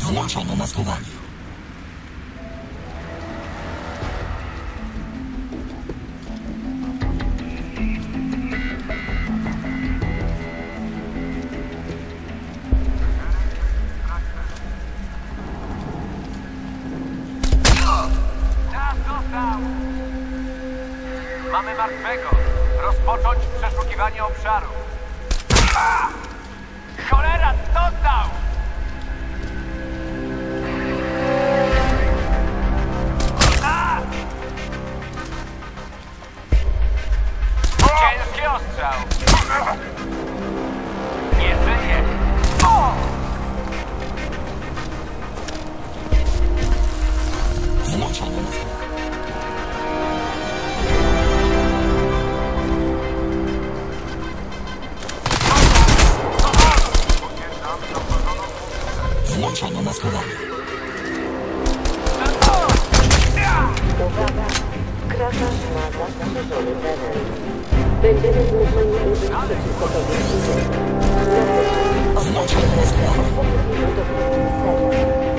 Włączono maskowanie. Mamy martwego. Rozpocząć przeszukiwanie obszaru. Cholera, dostał! Ciężki ostrzał. Nie żyje. Włączono maskowanie. Włączono maskowanie. Uwaga! Kraszacz ma zastrzeżony teren. Będziemy zmuszeni użyć przeciwko tobie siły. Włączono maskowanie. Odpowiednio do celu.